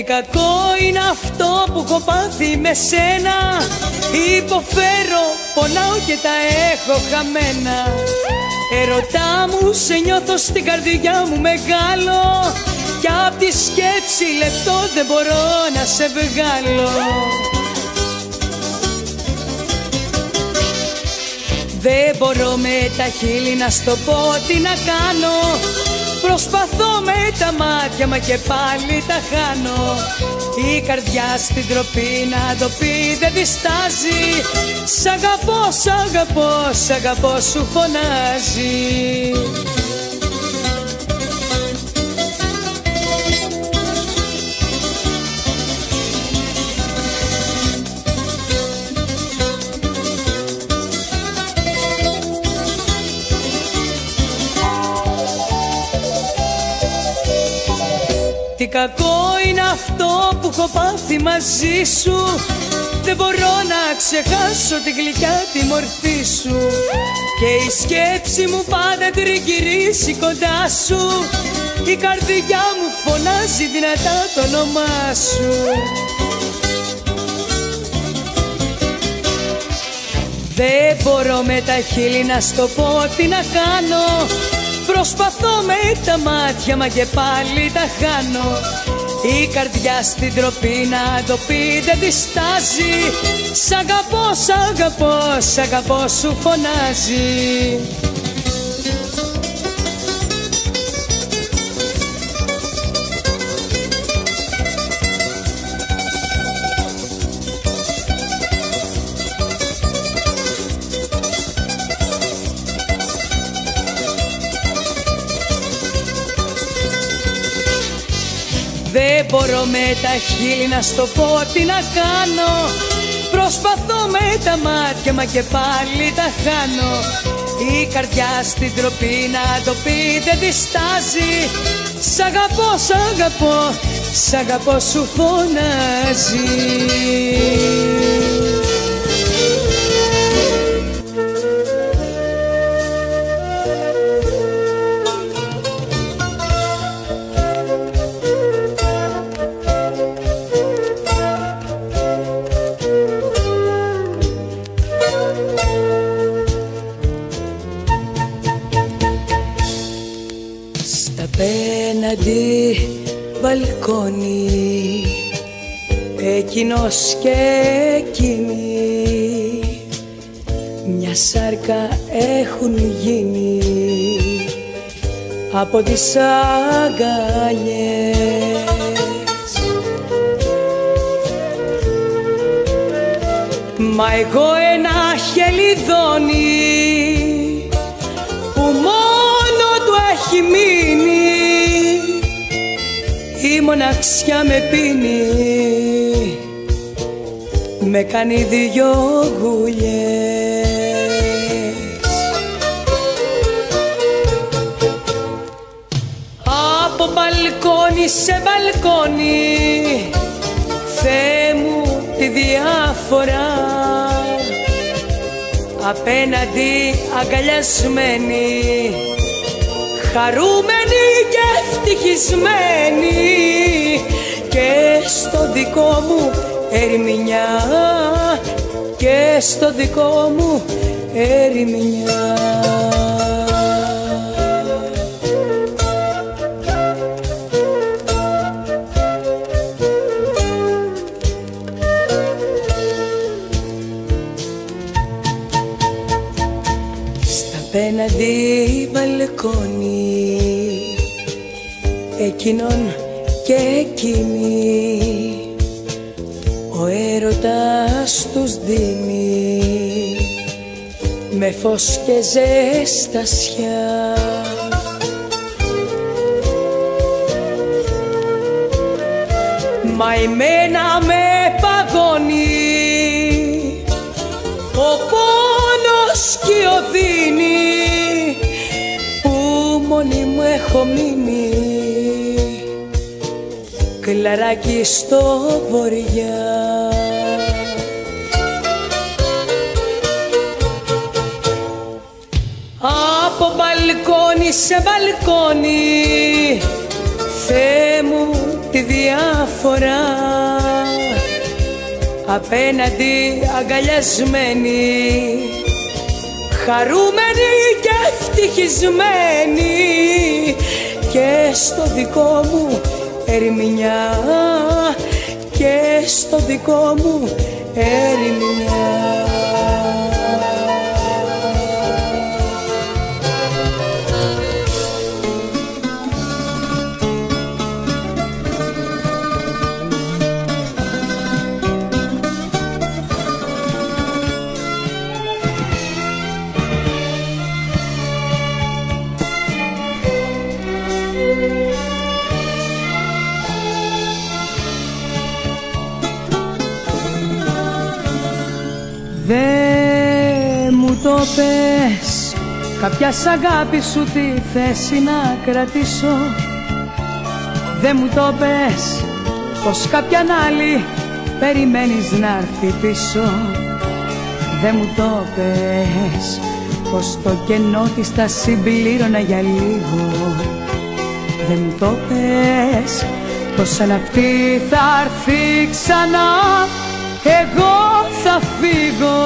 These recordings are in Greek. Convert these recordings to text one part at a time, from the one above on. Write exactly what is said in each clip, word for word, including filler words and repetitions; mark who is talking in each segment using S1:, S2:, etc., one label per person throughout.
S1: κακό είναι αυτό που έχω πάθει με σένα. Υποφέρω, πονάω και τα έχω χαμένα. Ερωτά μου, σε νιώθω στην καρδιά μου μεγάλο. Κι απ' τη σκέψη λεπτό δεν μπορώ να σε βγάλω. Δεν μπορώ με τα χείλη να στο πω τι να κάνω. Προσπαθώ με τα μάτια μα και πάλι τα χάνω. Η καρδιά στην τροπή να το πει δεν διστάζει. Σ' αγαπώ, σ' αγαπώ, σ' αγαπώ σου φωνάζει. Τι κακό είναι αυτό που έχω πάθει μαζί σου. Δεν μπορώ να ξεχάσω τη γλυκιά τη μορφή σου. Και η σκέψη μου πάντα τριγυρίζει κοντά σου. Η καρδιά μου φωνάζει δυνατά το όνομά σου. Δεν μπορώ με τα χείλη να στο πω τι να κάνω. Προσπαθώ με τα μάτια μα και πάλι τα χάνω. Η καρδιά στην τροπή να το πει δεν διστάζει. Σ' αγαπώ, σ' αγαπώ, σ' αγαπώ σου φωνάζει. Δεν μπορώ με τα χείλη να στο πω τι να κάνω. Προσπαθώ με τα μάτια μα και πάλι τα χάνω. Η καρδιά στην τροπή να το πει δεν διστάζει. Σ' αγαπώ, σ' αγαπώ, σ' αγαπώ σου φωνάζει. Απέναντι μπαλκόνι, εκείνος και εκείνη μια σάρκα έχουν γίνει από τις αγκαλιές. Μα εγώ ένα χελιδόνι που μόνο του έχει μείνει. Η μοναξιά με πίνει, με κάνει δυο γουλιές. Από μπαλκόνι σε μπαλκόνι, Θεέ μου τη διαφορά. Απέναντι αγκαλιασμένη, χαρούμενοι και ευτυχισμένοι. Και στο δικό μου ερημινιά, και στο δικό μου ερημινιά. Στα απέναντι μπαλκόνι, εκείνον και εκείνη, ο έρωτας τους δίνει με φως και ζεστασιά. Μα εμένα με παγώνει ο πόνος κι η οδύνη που μόνη μου έχω μείνει κλαράκι στο βοριά. Από μπαλκόνι σε μπαλκόνι, Θεέ μου τη τη διαφορά. Απέναντι αγκαλιασμένοι, χαρούμενοι και ευτυχισμένοι, και στο δικό μου ερημινιά, και στο δικό μου ερημινιά. Δε μου το πες, κάποια σ' αγάπη σου τη θέση να κρατήσω. Δε μου το πες, πως κάποιαν άλλη περιμένεις να έρθει πίσω. Δε μου το πες, πως το κενό της τα συμπλήρωνα για λίγο. Δε μου το πες, πως σαν αυτή θα έρθει ξανά, εγώ θα φύγω.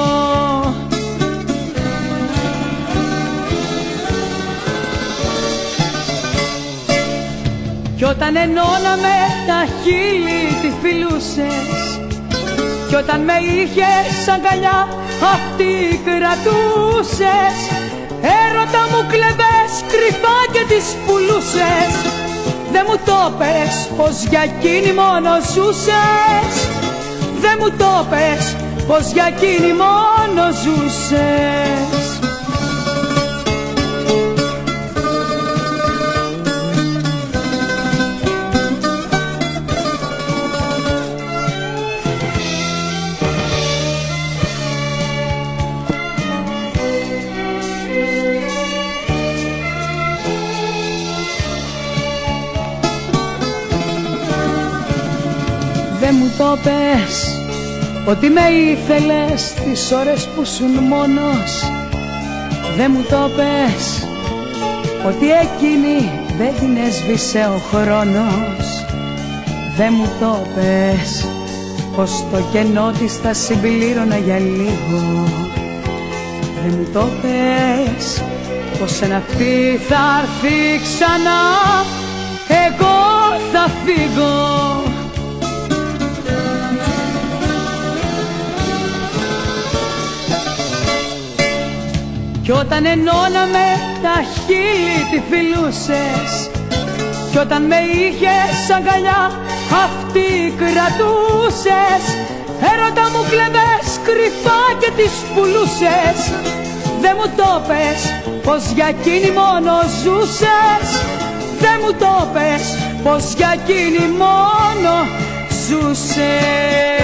S1: Κι όταν ενώναμε τα χείλη τη φιλούσες, κι όταν με είχες αγκαλιά αυτή κρατούσες. Έρωτα μου κλεβες κρυφά και τις πουλούσες. Δε μου το πες, πως για εκείνη μόνο ζούσες. Δε μου το πες, πως για εκείνη μόνο ζούσες. Δε μου το πες, ότι με ήθελες τις ώρες που σουν μόνος. Δε μου το πες, ότι εκείνη δεν την έσβησε ο χρόνος. Δε μου το πες, πως το κενό της θα συμπλήρωνα για λίγο. Δε μου το πες, πως σαν αυτή θα έρθει ξανά, εγώ θα φύγω. Κι όταν ενώναμε τα χείλη τη φιλούσες, κι όταν με είχες αγκαλιά αυτή κρατούσες. Έρωτα μου κλεβες κρυφά και τις πουλούσες. Δε μου το πες, πως για εκείνη μόνο ζούσες. Δε μου το πες, πως για εκείνη μόνο ζούσες.